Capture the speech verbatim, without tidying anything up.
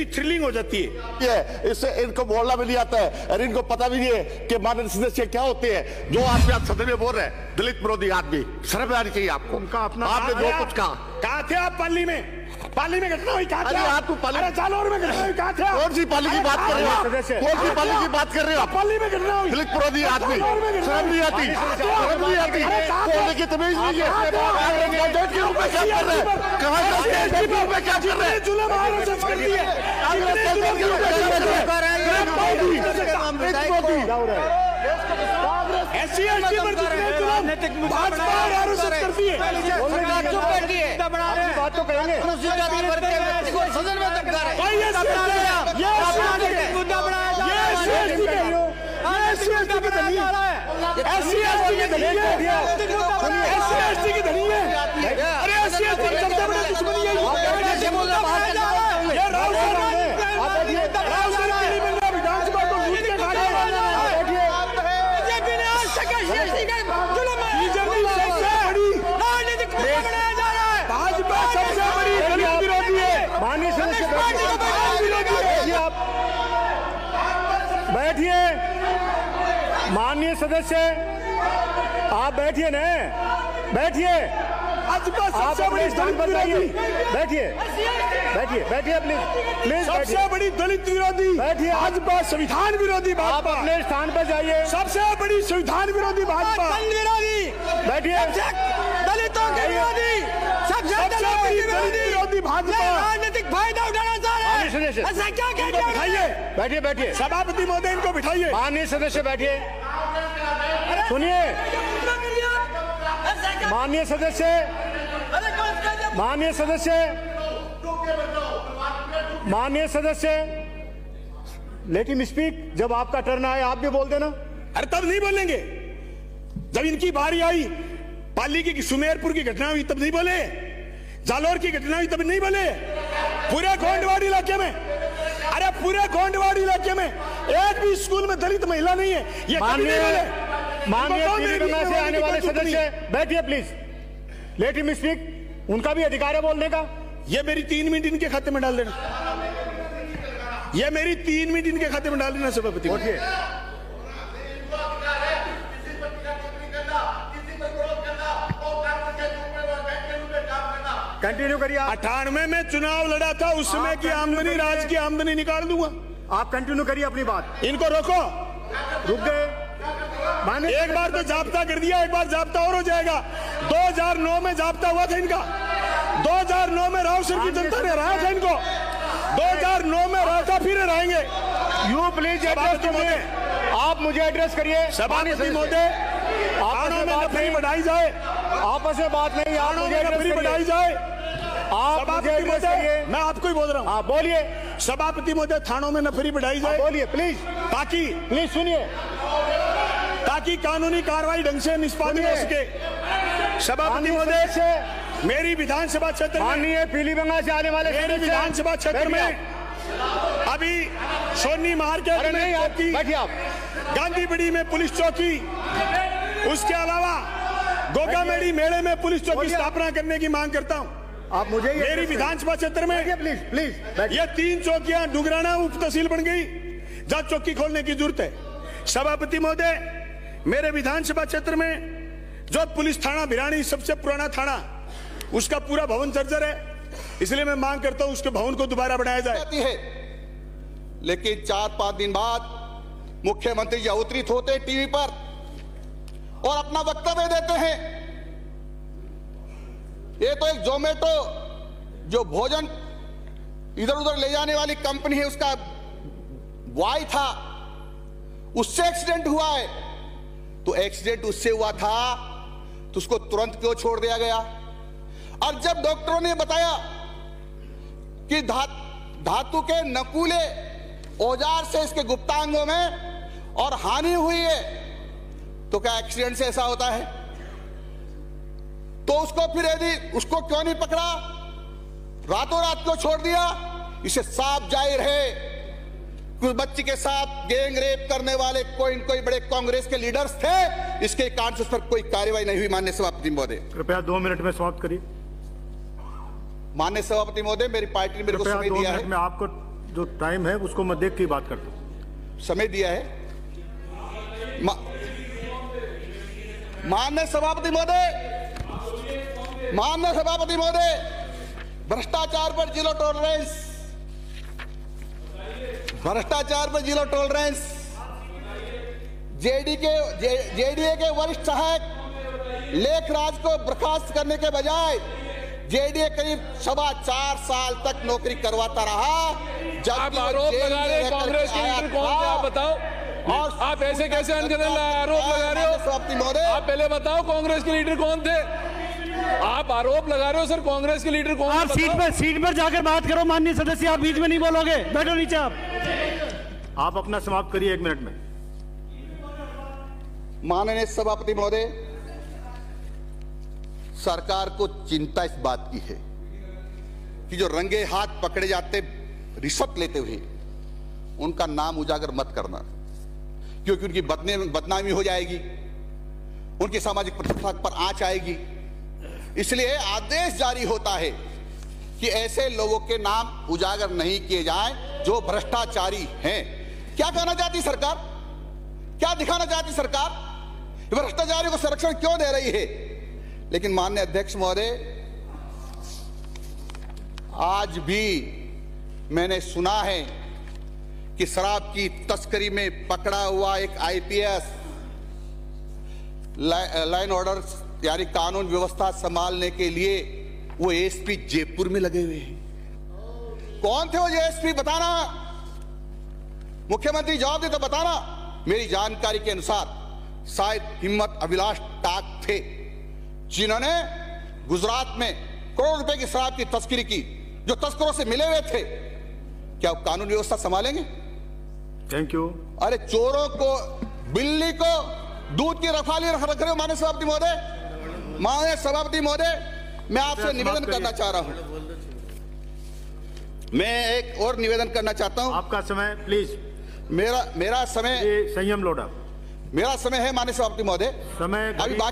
इतनी थ्रिलिंग हो जाती है। ये इससे इनको बोलना भी नहीं आता है और इनको पता भी नहीं है कि माननीय सदस्य क्या होते हैं। जो आदमी आप सदन में बोल रहे हैं दलित विरोधी आदमी, शर्म आनी चाहिए आपको। उनका अपना आपने जो कुछ कहा, कहा थे आप पाली में, पाली में घटना हुई कहा थे आप? अरे जालौर में घटना हुई कहा थे? कौन सी पाली की बात कर रहे हो? कौन सी पाली की बात कर रहे हो? पाली में घटना हुई। दलित विरोधी आदमी, शर्म नहीं आती, शर्म नहीं आती, बोलने की तमीज नहीं है। के रूप में क्या कर रहे हैं? कहाँ के रूप में क्या कर रहे हैं? जुल्म आरोप कर दिए। ऐसी ऐसी भाजपा आरोप करती है। बात तो करेंगे सदन में तक कर रहे मुद्दा बनाया जा रहा है। ऐसी ऐसी की धनी है, ऐसी ऐसी की धनी है, ऐसी ऐसी की धनी है। अरे ऐसी ऐसी की सबसे बड़ी दुश्मनी है ये। राहुल राहुल गांधी मिल रहा विधानसभा को लूट के खा रहा है। बीजेपी ने आज तक ऐसी बीजेपी सबसे बड़ी राजनीतिक मुद्दा बनाया जा रहा है। भाजपा सबसे बड़ी दलित विरोधी है। माननीय सदस्य आप बैठिए, माननीय सदस्य आप बैठिए न, बैठिए। भाजपा आप सबसे बड़ी स्थान पर जाइए, बैठिए बैठिए बैठिए प्लीज प्लीज सबसे बड़ी दलित विरोधी बैठिए। भाजपा संविधान विरोधी आप भाजपा अपने स्थान पर जाइए। सबसे बड़ी संविधान विरोधी भाजपा विरोधी बैठिए, दलितों के विरोधी सबसे बड़ी दलित विरोधी भाजपा राजनीतिक फायदा उठाना चाह रहे हैं। ऐसा क्या कहते बिठाइए, बैठिए बैठिए सभापति महोदय इनको बिठाइए। माननीय सदस्य बैठिए, सुनिए माननीय सदस्य, माननीय सदस्य, माननीय सदस्य लेट हिम स्पीक। जब आपका टर्न आए आप भी बोल देना। अरे तब नहीं बोलेंगे, जब इनकी बारी आई, पाली की सुमेरपुर की घटना हुई तब नहीं बोले, जालौर की घटना हुई तब नहीं बोले, पूरे गोंडवाड़ी इलाके में, अरे पूरे गोंडवाड़ी इलाके में एक भी स्कूल में दलित महिला नहीं है, ये कभी नहीं बोले। माननीय पीलीभीत से आने वाले सदस्य बैठिए प्लीज, लेट हिम स्पीक। उनका भी अधिकार है बोलने का। ये मेरी तीन मिनट इनके खाते में डाल देना, ये मेरी तीन मिनट इनके खाते में डाल देना सभापति। उठिए, कंटिन्यू करिए। अठानवे में चुनाव लड़ा था, उस समय की आमदनी राज्य की आमदनी निकाल दूंगा। आप कंटिन्यू करिए अपनी बात। इनको रोको, रुक गए। एक बार तो जाब्ता कर दिया, एक बार जाब्ता और हो जाएगा। दो हज़ार नौ में जाब्ता हुआ था इनका, दो हज़ार नौ में राव सर की जनता ने हराया था इनको, दो हज़ार नौ में हराया था, फिर हराएंगे। यू प्लीज एड्रेस महोदय, आप मुझे एड्रेस करिए। सभापति महोदय, आपस में नफरी बढ़ाई जाए, आपस में बात नहीं, आप मुझे नफरी बढ़ाई जाए। आप मुझे एड्रेस करिए। मैं आपको ही बोल रहा हूँ, आप बोलिए। सभापति महोदय, थानों में नफरी बढ़ाई जाए, बोलिए प्लीज, ताकि प्लीज सुनिए, ताकि कानूनी कार्रवाई ढंग से निष्पादित हो सके। सभापति महोदय से मेरी विधानसभा क्षेत्र में, माननीय पीलीभीत से आने वाले मेरी विधानसभा क्षेत्र में अभी सोनी मार्केट में चौकी, बैठिए आप, गांधीबड़ी में पुलिस चौकी, उसके अलावा गोगामेड़ी मेले में पुलिस चौकी स्थापना करने की मांग करता हूं। आप मुझे मेरी विधानसभा क्षेत्र में प्लीज प्लीज ये तीन चौकियां डुगराना उप तहसील बन गई, जहां चौकी खोलने की जरूरत है। सभापति महोदय, मेरे विधानसभा क्षेत्र में जो पुलिस थाना भिरानी सबसे पुराना थाना, उसका पूरा भवन जर्जर है, इसलिए मैं मांग करता हूं उसके भवन को दोबारा बनाया जाए। है। लेकिन चार पांच दिन बाद मुख्यमंत्री जी अवतरित होते टीवी पर और अपना वक्तव्य देते हैं। ये तो एक जोमेटो जो भोजन इधर उधर ले जाने वाली कंपनी है, उसका बॉय था, उससे एक्सीडेंट हुआ है। तो एक्सीडेंट उससे हुआ था तो उसको तुरंत क्यों छोड़ दिया गया? और जब डॉक्टरों ने बताया कि धा, धातु के नकूले औजार से इसके गुप्तांगों में और हानि हुई है, तो क्या एक्सीडेंट से ऐसा होता है? तो उसको फिर यदि उसको क्यों नहीं पकड़ा, रातों रात क्यों छोड़ दिया? इसे साफ जाहिर है कुछ बच्ची के साथ गैंग रेप करने वाले कोई कोई बड़े कांग्रेस के लीडर्स थे, इसके कारण से उस पर कोई कार्रवाई नहीं हुई। माननीय सभापति महोदय, कृपया दो मिनट में समाप्त करिए। माननीय सभापति महोदय, मेरी पार्टी ने मेरे को समय दिया है। मैं आपको जो टाइम है उसको मैं देख के बात करता हूँ। समय दिया है। मा, माननीय सभापति महोदय, माननीय सभापति महोदय, भ्रष्टाचार पर जीरो टॉलरेंस, भ्रष्टाचार पर जीरो टॉलरेंस। जेडी के जे, जेडीए के वरिष्ठ सहायक लेखराज को बर्खास्त करने के बजाय जेडीए करीब सवा चार साल तक नौकरी करवाता रहा। आप आरोप लगा रहे हैं कांग्रेस के लीडर कौन थे, आप बताओ। और आप ऐसे कैसे अनकदर आरोप लगा रहे हो? आप पहले बताओ कांग्रेस के लीडर कौन थे? आप आरोप लगा रहे हो सर, कांग्रेस के लीडर कौन? आप सीट पर सीट पर जाकर बात करो माननीय सदस्य, आप बीच में नहीं बोलोगे, बैठो नीचे। आप आप अपना समाप्त करिए एक मिनट में। माननीय सभापति महोदय, सरकार को चिंता इस बात की है कि जो रंगे हाथ पकड़े जाते रिश्वत लेते हुए, उनका नाम उजागर मत करना, क्योंकि उनकी बदनामी हो जाएगी, उनकी सामाजिक प्रतिष्ठा पर आंच आएगी। इसलिए आदेश जारी होता है कि ऐसे लोगों के नाम उजागर नहीं किए जाएं जो भ्रष्टाचारी हैं। क्या कहना चाहती सरकार? क्या दिखाना चाहती सरकार? भ्रष्टाचारियों को संरक्षण क्यों दे रही है? लेकिन माननीय अध्यक्ष महोदय, आज भी मैंने सुना है कि शराब की तस्करी में पकड़ा हुआ एक आईपीएस लाइन ऑर्डर यानी कानून व्यवस्था संभालने के लिए वो एएसपी जयपुर में लगे हुए हैं। कौन थे वो एएसपी? बताना, मुख्यमंत्री जवाब दे तो बताना। मेरी जानकारी के अनुसार शायद हिम्मत अभिलाष टाक थे, जिन्होंने गुजरात में करोड़ रुपए की शराब की तस्करी की, जो तस्करों से मिले हुए थे। क्या वो कानून व्यवस्था संभालेंगे? Thank you. अरे चोरों को, बिल्ली को दूध की रखवाली रख रहे हो माननीय सभापति महोदय। माननीय सभापति महोदय, मैं आपसे निवेदन करना चाह रहा हूं, मैं एक और निवेदन करना चाहता हूं। आपका समय प्लीज। मेरा मेरा समय संयम लोटा। मेरा समय है माननीय सभापति महोदय। समय अभी